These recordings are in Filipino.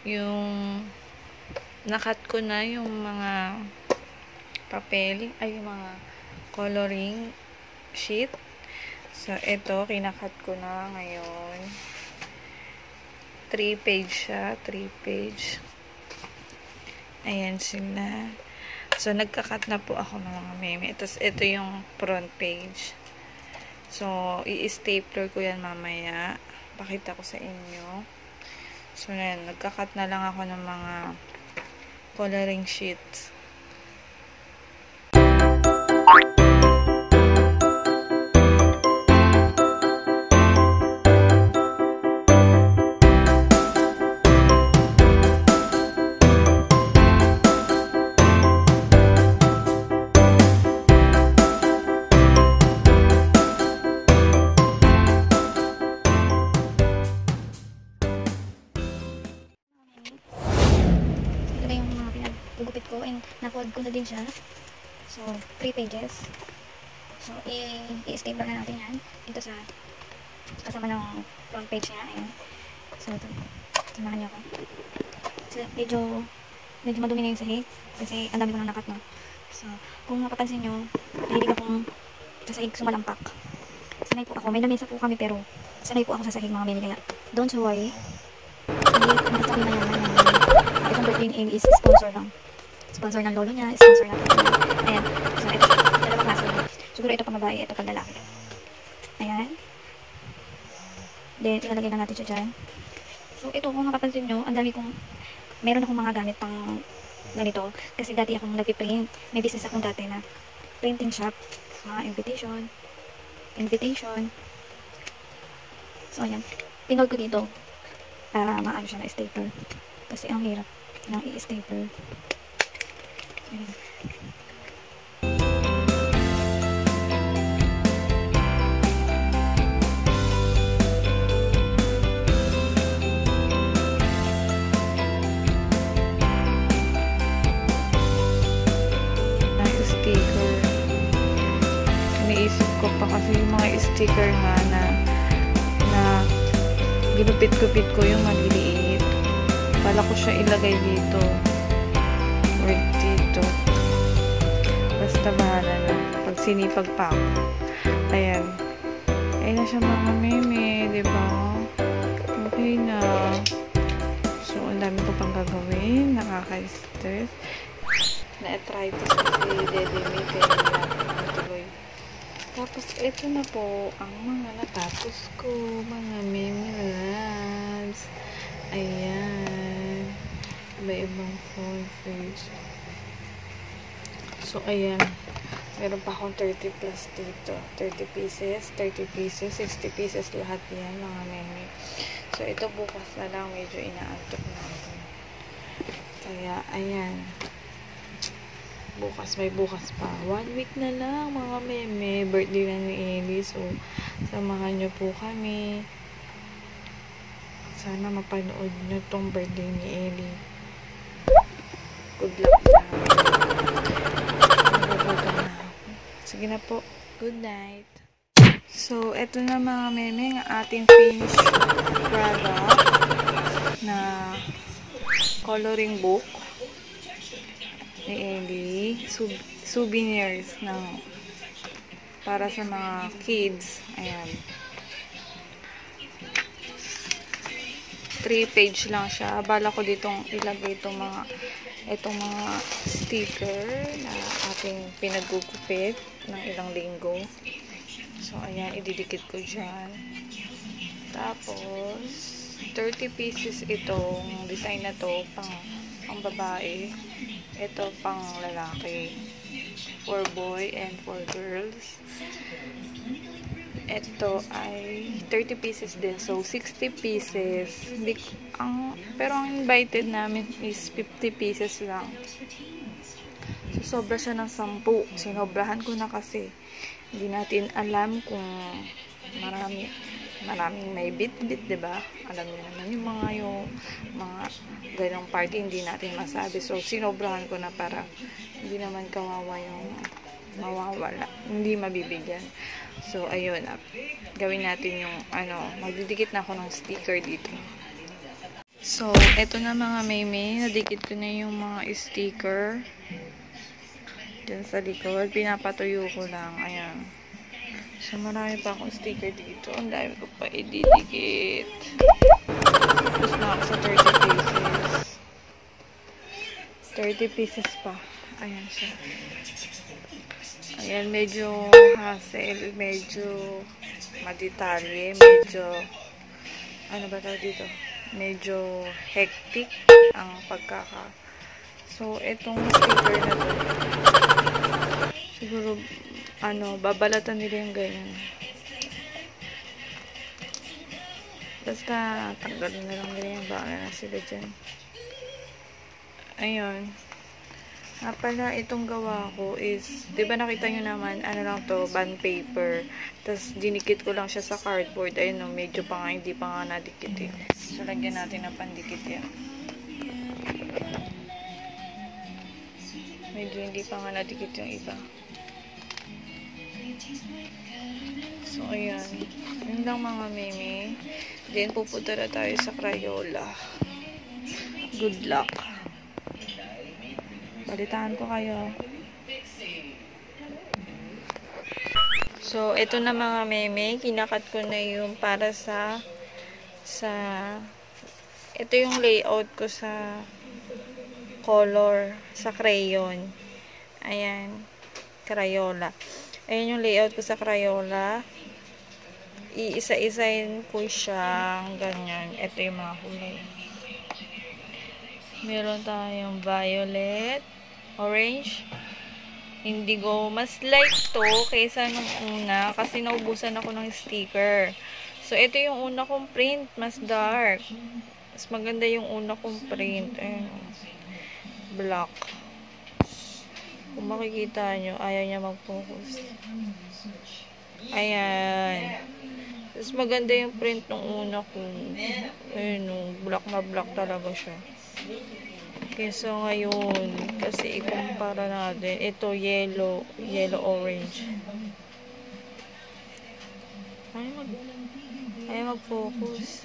yung nakat ko na yung mga papel, ay yung mga coloring sheet. So, ito, kinakat ko na ngayon. 3 page siya. 3 page. Ayan sila. So, nagkakat na po ako ng mga meme. Tapos, ito yung front page. So, i-stapler ko yan mamaya. Pakita ko sa inyo. So, yan. Nagkakat na lang ako ng mga coloring sheets. Gugupit ko and na-fold ko na din siya. So, 3 pages. So, i-stapler na natin yan. Ito sa kasama ng front page niya. Ayan. So, ito. Samahan niyo ako. So, medyo madumi na yung sahig. Kasi ang dami ko nang nakat, no? So, kung mapapansin nyo, mahilig akong sa sahig sumalampak. Sanay po ako. May lamesa po kami pero sanay po ako sa sahig mga mimi. Kaya, don't worry. Hindi, nagtabi na yan. Itong birthday ni Amy is sponsor ng lolo niya, sponsor natin. Ayan. So, ito siya. Dalawang kaso. Siguro ito pang babae, ito pang lalaki. Ayan. Then, ilalagay na natin siya dyan. So, ito, kung mapapansin nyo, ang dami kong, meron akong mga gamit pang ganito. Kasi dati akong nagpiprint. May business akong dati na printing shop. Mga invitation. So, ayan. Pinold ko dito para maano siya na stapler. Kasi ang hirap ng i-stapler. Ayan. Sticker. Iniisip ko pa kasi yung mga sticker nga na ginupit-gupit ko yung maliliit. Pala ko siya ilagay dito. Or dito. Basta bahala na. Pag sinipag pa ako. Ayan. Ayan na siya mga meme. Diba? Okay na. So, ang dami ko pang gagawin. Nakaka-stress. Na-arthritis kasi dedemate. Kaya tuloy. Tapos, ito na po ang mga natapos ko. Mga meme labs. Ayan. Iba-ibang phone page. So, ayan. Meron pa akong 30 plus dito. 30 pieces, 60 pieces lahat yan, mga meme. So, ito bukas na lang. Medyo inaantok na ako. Kaya, ayan. May bukas pa. 1 week na lang, mga meme. Birthday na ni Ellie. So, samahan nyo po kami. Sana mapanood nyo tong birthday ni Ellie. Good luck na. Sige na po. Good night. So, eto na mga meme, ang ating finished product na coloring book ni Ellie. Souvenirs ng para sa mga kids. Ayan. 3 page lang siya. Bala ko ditong ilagay itong mga sticker na ating pinagugupit ng ilang linggo. So, ayan, ididikit ko dyan. Tapos, 30 pieces itong design na to, pang babae. Ito pang lalaki. For boy and for girls. Ito ay 30 pieces din. So, 60 pieces. Pero ang invited namin is 50 pieces lang. So, sobra siya ng 10. Sinobrahan ko na kasi. Hindi natin alam kung maraming may bit-bit, diba? Alam niyo naman yung mga ganong party, hindi natin masabi. So, sinobrahan ko na para hindi naman kawawa yung mawawala. Hindi mabibigyan. So, ayun. Gawin natin yung, magdidikit na ako ng sticker dito. So, eto na mga meme. Nadikit ko na yung mga sticker. Diyan sa likod. Pinapatuyo ko lang. Ayan. So, marami pa akong sticker dito. Ang dami ko pa ididikit. Tapos na ako sa 30 pieces. 30 pieces pa. Ayan siya. Ayan, medyo hassle. Medyo madetalye. Medyo ano ba tawag dito? Medyo hectic ang pagkaka. So, itong sticker na to, siguro, babalatan nila yung ganyan. Basta, tanggalin na lang nila yung baka na sila dyan. Ayun. Pala, itong gawa ko is, di ba nakita nyo naman, ano lang to, bond paper. Tapos, dinikit ko lang siya sa cardboard. Ayun, no, medyo pa nga, hindi pa nga nadikit eh. So, lagyan natin ng pandikit yan. Medyo hindi pa nga nadikit yung iba. So, ayan. Yun lang mga meme. Then, pupunta na tayo sa Crayola. Good luck. Balitaan ko kayo. So, ito na mga meme. Kinakat ko na yung para sa ito yung layout ko sa color, sa crayon. Ayan. Crayola. Ayan yung layout ko sa Crayola. Iisa-isain ko siyang ganyan. Ito yung mga kulay. Meron tayong violet, orange, indigo. Mas light to kaysa nung una kasi naubusan ako ng sticker. So, ito yung una kong print. Mas dark. Mas maganda yung una kong print. Ayan. Black. Kung makikita nyo, ayaw niya mag-focus. Ayan. Mas maganda yung print ng una kong. Ayan, black na black talaga siya. Kaysa ngayon, kasi ikumpara natin, ito yellow, orange. Ayaw mag-focus.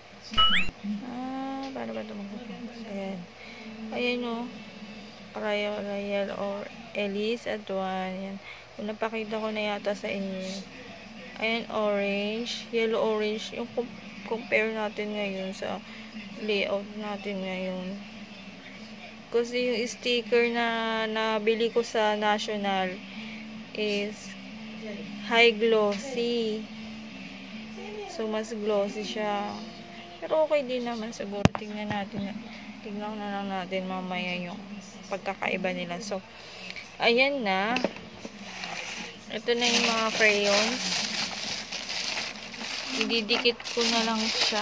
Paano ba ito mag-focus? Ayan. Ayan o. Crayola yellow or Elise at one. Ayan. Kung napakita ko na yata sa inyo. Ayan, orange. Yellow, orange. Yung compare natin ngayon sa layout natin ngayon. Kasi yung sticker na nabili ko sa National is high glossy. So, mas glossy siya. Pero okay din naman siguro. Tingnan na lang natin mamaya yung pagkakaiba nila. So, ayan na. Ito na yung mga crayons. Ididikit ko na lang siya.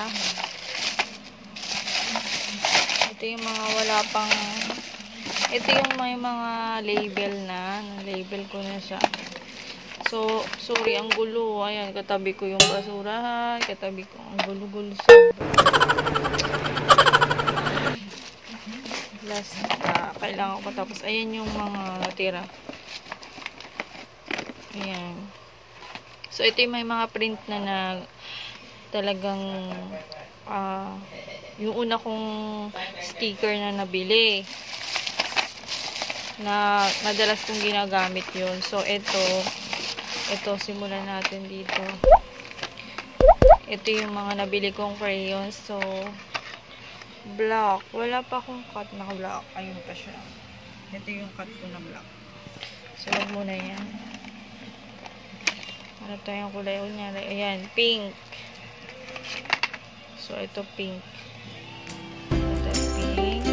Ito yung mga wala pang... Ito yung may mga label na. Label ko na siya. So, sorry, ang gulo. Ayan, katabi ko yung basurahan. Katabi ko ang gulo-gulo. Last, kailangan ko tapos. Ayan yung mga natira. Ayan. So, ito yung may mga print na talagang yung una kong sticker na nabili. Na madalas kong ginagamit yun. So, ito, simulan natin dito. Ito yung mga nabili kong crayons. So, black. Wala pa akong cut na black. Ayun pa siya. Ito yung cut ko na black. So, wag muna yan. Hanap tayong kulay. Ayan, pink. So, ito pink. Ito pink.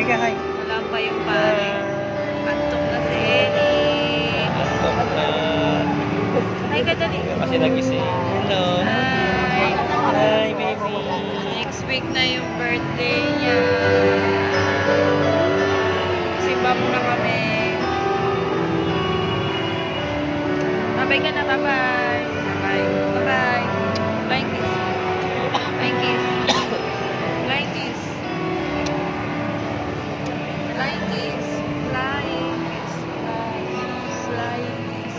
ka, hi. Wala pa yung pare. Antok na si Ellie. Antok na. Hi ka dali. Kasi nagising. Hello. Hi. Hi, baby. Next week na yung birthday niya. Simba muna kami. Bye-bye ka na. Bye-bye. Bye-bye. Bye-bye. Flying kiss. Flying kiss. Flying kiss. Flying kiss. Flying kiss. Flying kiss.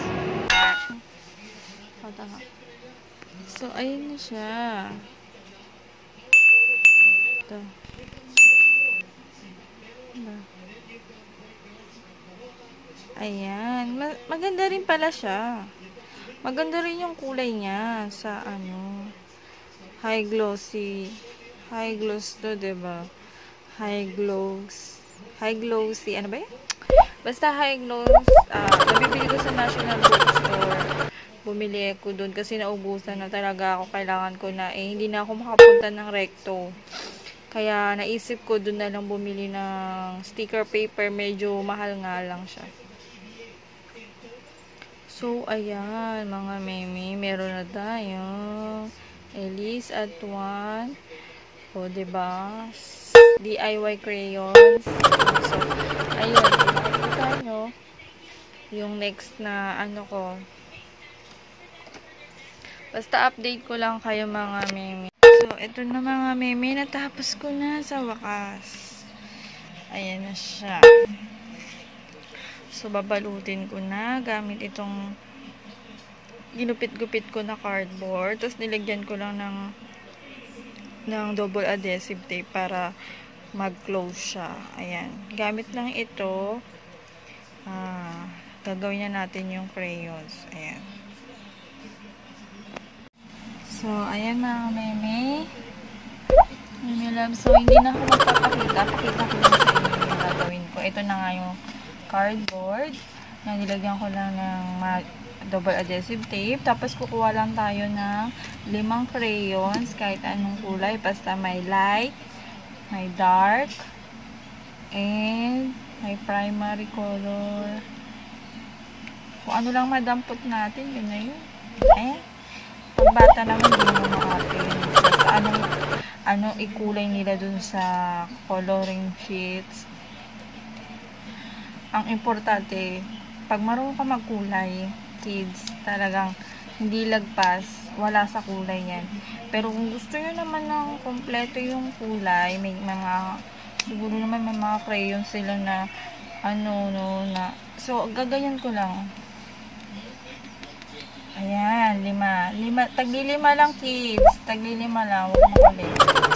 So, ayun na siya. Ito. Diba? Ayan. Maganda rin pala siya. Maganda rin yung kulay niya sa high glossy. High gloss to, diba? High glossy. Ano ba yan? Basta high gloss. Nabibili ko sa National Bookstore. Bumili ako dun kasi naubusan na talaga ako. Kailangan ko na hindi na ako makapunta ng Recto. Kaya naisip ko dun na lang bumili ng sticker paper. Medyo mahal nga lang siya. So, ayan, mga meme, meron na tayo. Elise at 1. O, diba? DIY crayons. So, ayun, makikita nyo yung next na ko. Basta update ko lang kayo, mga meme. So, ito na mga meme, natapos ko na sa wakas. Ayan na siya. So, babalutin ko na gamit itong ginupit-gupit ko na cardboard. Tapos, nilagyan ko lang ng double adhesive tape para mag-close siya. Ayan. Gamit lang ito. Gagawin na natin yung crayons. Ayan. So, ayan mga meme. Meme love. So, hindi na ako magpapakita. Pakita ko lang sa inyo yung gagawin ko. Ito na nga yung cardboard na nilagyan ko lang ng double adhesive tape. Tapos kukuha lang tayo ng 5 crayons kahit anong kulay. Basta may light, may dark, and may primary color. Kung ano lang madampot natin, yun na yun. Ayan. Pag bata naman, hindi naman makapin. Basta anong ikulay nila dun sa coloring sheets. Ang importante, pag marunong ka magkulay, kids, talagang hindi lagpas, wala sa kulay yan. Pero kung gusto nyo naman ng kompleto yung kulay, may siguro naman may mga crayons sila na, so, gaganyan ko lang. Ayan, 5. Tagli 5 lang, kids. Tagli 5 lang, huwag makulit.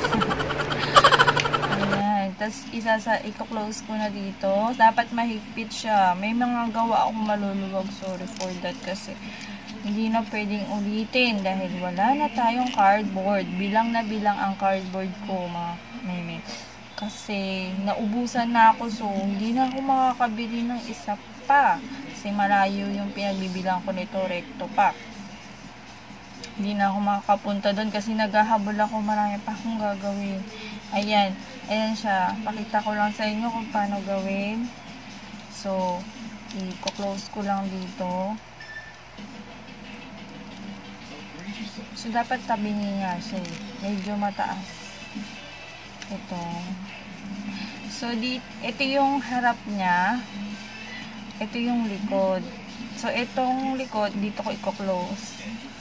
Tapos, i-close ko na dito. Dapat mahigpit siya. May mga gawa akong maluluwag. Sorry for that kasi hindi na pwedeng ulitin dahil wala na tayong cardboard. Bilang na bilang ang cardboard ko, mga meme. Kasi, naubusan na ako. So, hindi na ako makakabili ng isa pa. Kasi malayo yung pinagbibilang ko nito. Recto pa. Hindi na ako makakapunta doon kasi naghahabol ako. Marami pa akong gagawin. Ayan. Ayan siya. Pakita ko lang sa inyo kung paano gawin. So, i-close ko lang dito. So, dapat tabingi nga siya. Medyo mataas. Ito. So, ito yung harap niya. Ito yung likod. So, itong likod, dito ko i-close.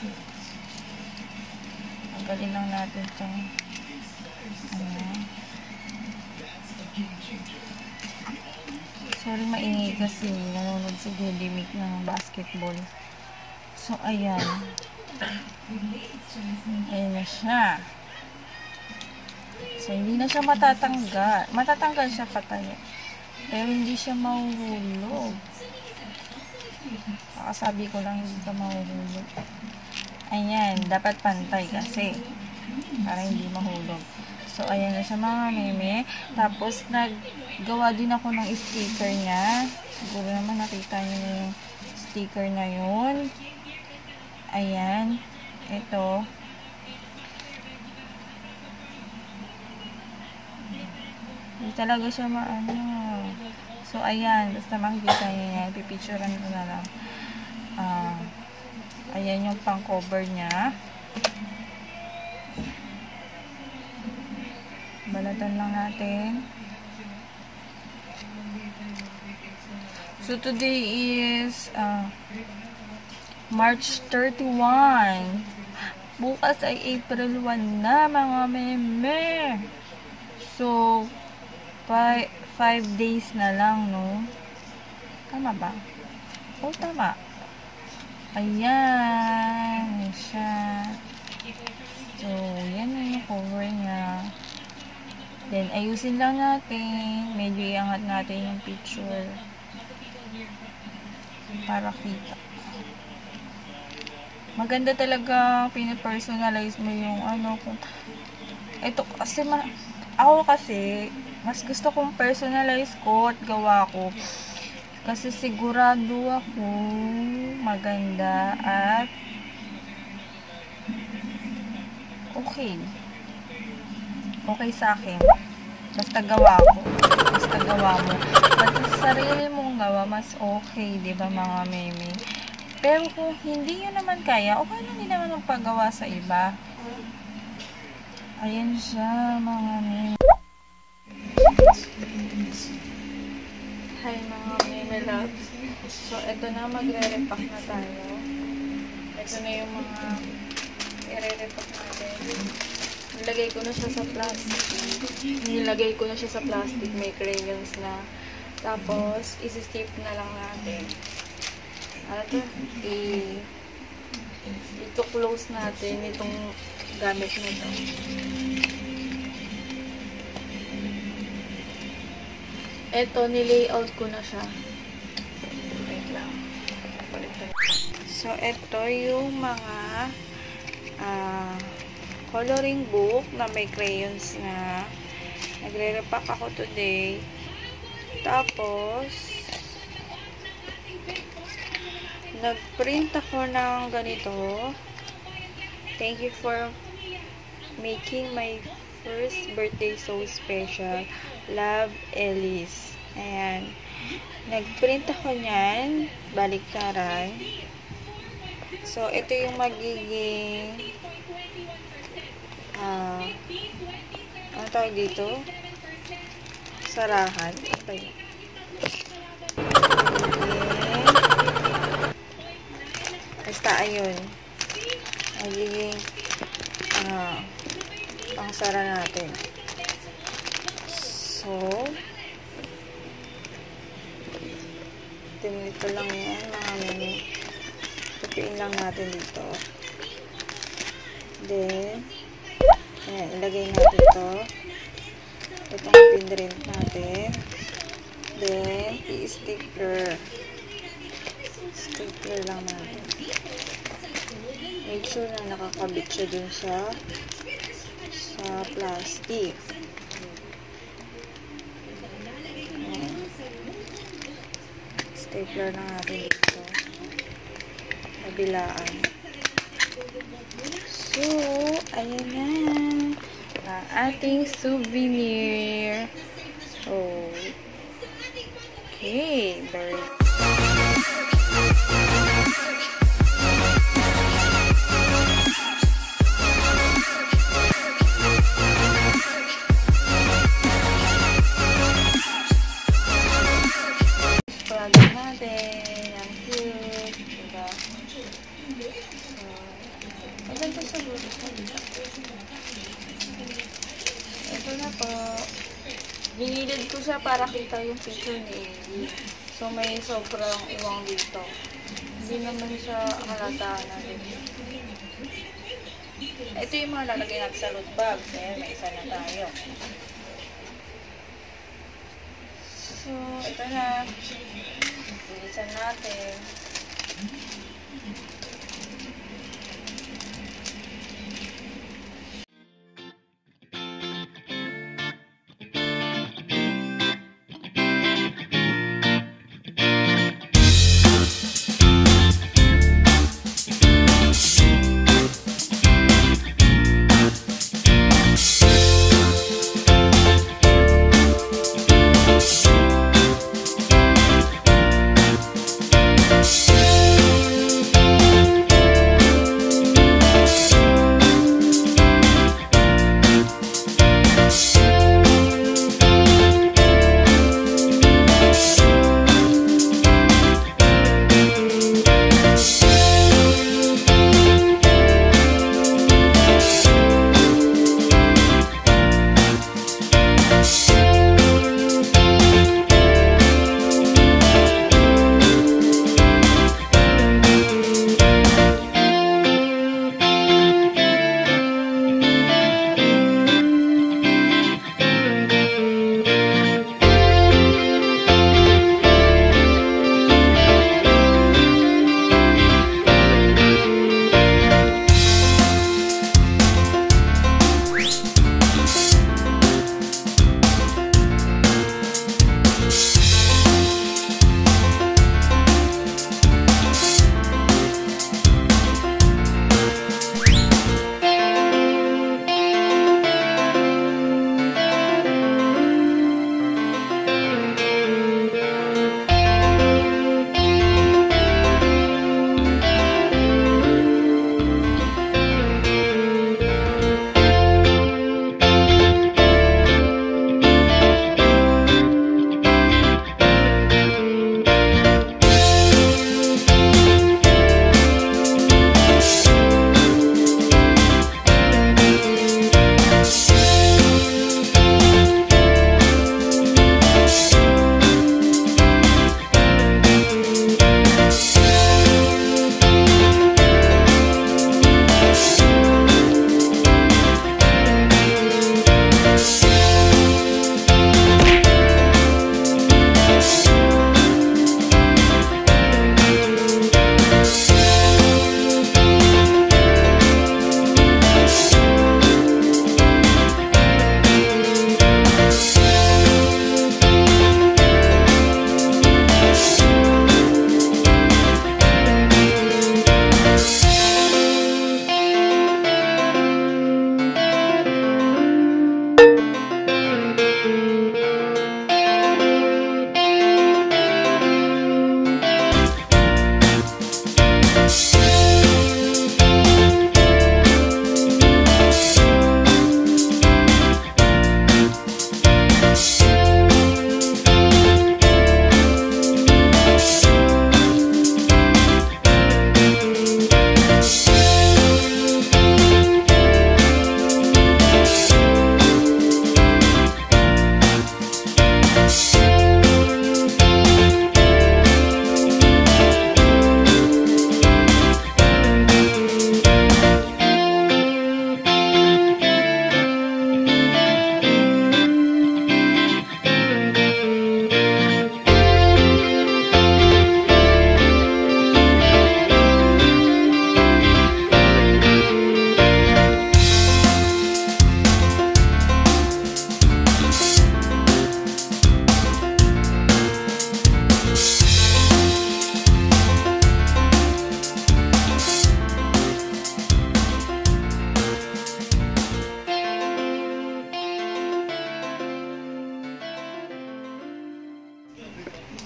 Tanggalin lang natin itong sorry, maingay kasi nanonood si Jedimic ng basketball. So, ayan. Ayan na siya. So, hindi na siya matatanggal. Matatanggal siya patay. Pero hindi siya mahuhulog. Sabi ko lang hindi ka mahuhulog. Ayan. Dapat pantay kasi. Para hindi mahulog. So, ayan na siya mga meme. Tapos, naggawa din ako ng sticker niya. Siguro naman nakita niyo yung sticker na yun. Ayan. Ito. Hindi talaga siya maano. So, ayan. Basta makikita niyo yan. Pipicturean ko na lang. Ayan yung pang-cover niya. Balatan lang natin. So, today is March 31. Bukas ay April 1 na, mga meme. So, 5 days na lang, no? Tama ba? Oh, tama. Ayan. Siya. So, yan na yung cover niya. Then, ayusin lang natin. Medyo iangat natin yung picture. Para kita. Maganda talaga pinapersonalize mo yung ano. Ito, kasi ako kasi, mas gusto kong personalize ko at gawa ko. Kasi sigurado ako maganda at okay. Okay sa akin. Basta gawa ko. Basta gawa mo. Basta sarili mong gawa, mas okay, di ba mga meme? Pero kung hindi yun naman kaya, okay lang din naman magpagawa sa iba. Ayan siya, mga meme. Hi mga meme loves. So, ito na, magre-repack na tayo. Ito na yung mga i-repack natin. Nilagay ko na siya sa plastic. May crayons na. Tapos, isi-stick na lang natin. Ito-close natin itong gamit nito. Ito, nilayout ko na siya. Wait lang. So, ito yung mga coloring book na may crayons na. Nagre-repack ako today. Tapos, nag-print ako ng ganito. Thank you for making my first birthday so special. Love, Elise. Ayan. Nag-print ako niyan. Baliktaran. So, ito yung magiging ano tawag dito? Sarahan. Okay. Basta, ayun. Magiging pangsara natin. So, ito lang yan, mga mini. Tupiin lang natin dito. Then, ayan, ilagay natin ito. Itong pinrint natin. Then, i-sticker. Sticker lang natin. Make sure na nakakabit siya dun sa plastic. Stapler na natin dito. Kabilaan. So, ayan na. Ang ating souvenir. Oh. Okay. Very natin. Ang cute. Diba? So, maganda sa bulo. Ito na po. Binilid ko siya para kita yung picture ni Amy. So, may sobrang iwang dito. Hindi naman siya halata na rin. Ito yung mga lalagay natin sa loot bag. Ayan, may isa na tayo. So, ito na. Bilisan natin.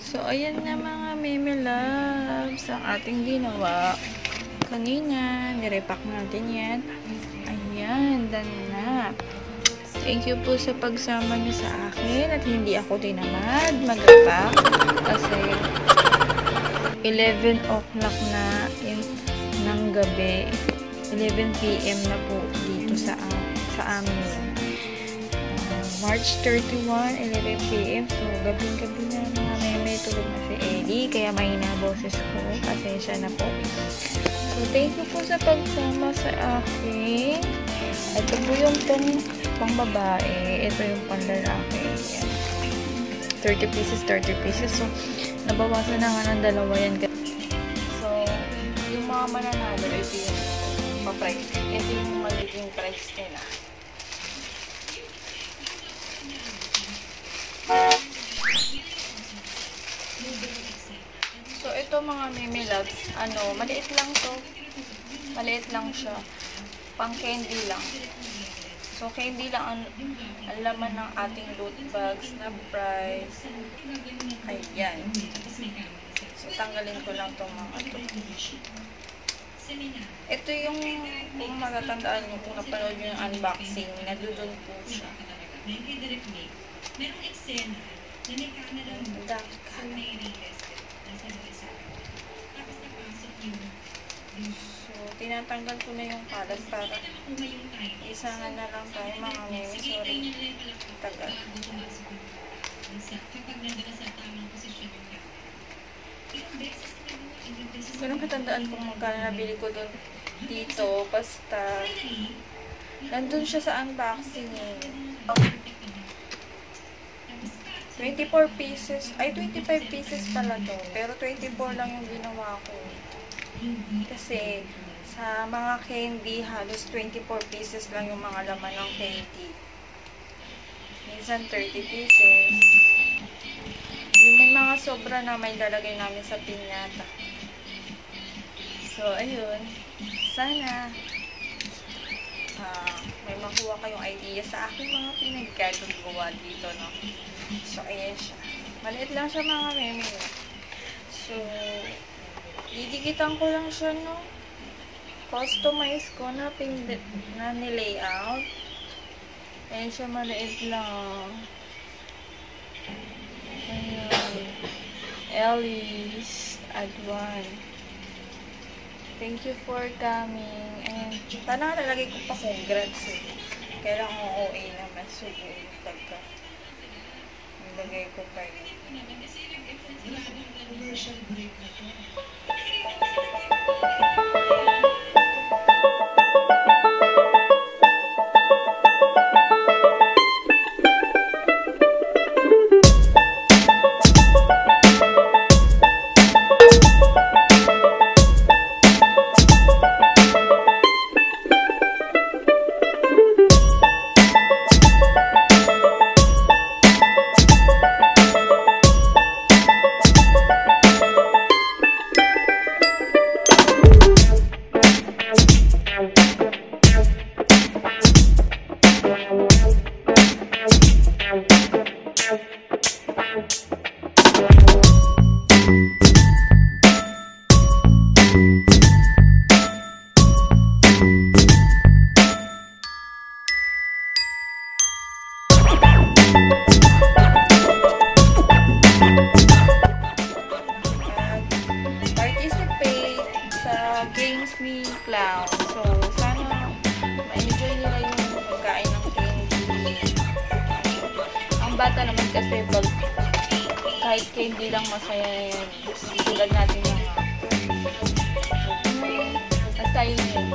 So, ayan na mga meme loves ang ating ginawa. Kanina, nirepack natin yan. Ayan, done na. Thank you po sa pagsama niyo sa akin at hindi ako tinamad mag-repack kasi 11 o'clock na yun, ng gabi. 11 p.m. na po dito sa amin. March 31, 11 p.m. So, gabing-gabi na mga meme. Tulog na si Eddie. Kaya mahina boses ko. Pasensya na po. So, thank you po sa pagsama sa akin. Ito po yung pang babae. Ito yung pang lalaki. 30 pieces, 30 pieces. So, nabawasan na nga ng dalawa yan. So, yung mga mananalo, ito yung pa-price. Ito yung magiging price nila. So, ito mga meme loves, maliit lang to. Maliit lang siya. Pang candy lang. So, candy lang ang laman ng ating loot bags na price. Ayan. So, tanggalin ko lang tong mga to. Ito yung, kung matatandaan nyo, kung napanood nyo yung unboxing, nadudun po siya. Merong eksena na may camera sa may retested nasa isa. Tapos napasok yung So, tinatanggal ko na yung kalat para isangan na lang tayo mga meme. Sorry. Tagal. Kapag nandun sa tamang posisyon yung camera. Ilang beses na Ganun katandaan kung magkano nabili ko doon dito. Basta, nandun siya sa unboxing. 24 pieces, ay 25 pieces pala to. Pero 24 lang yung ginawa ko. Kasi, sa mga candy, halos 24 pieces lang yung mga laman ng candy. Minsan 30 pieces. Yung may mga sobra na may lalagay namin sa pinyata. So, ayun. Sana may makuha kayong idea sa aking mga pinagkagagawa dito, no? So, ayan siya. Maliit lang siya mga meme. So, didikitan ko lang siya, no? Customize ko na ni-layout. Ayan siya, maliit lang. Ayan. Ellis Adwan. Thank you for coming. And, sana nalalagay ko pa congrats eh. Kailangan ko OA naman. So, pagka nilagay ko pa yun. commercial break na to. Clown. So, sana ma-enjoy nila yung pagkain ng candy. Ang bata naman kasi kahit candy lang masaya yan. Tulad natin yung basta yun yun.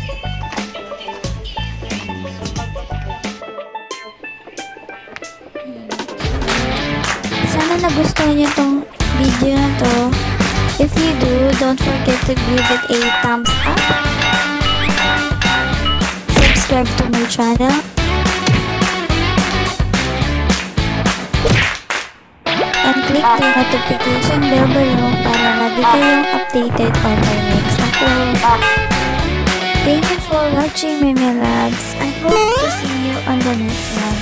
Sana nagustuhan niyo tong video na to. If you do, don't forget to give it a thumbs up. Subscribe to my channel. And click the notification bell below para lagi kayong updated on my next upload. Thank you for watching, Meme Labs. I hope to see you on the next one.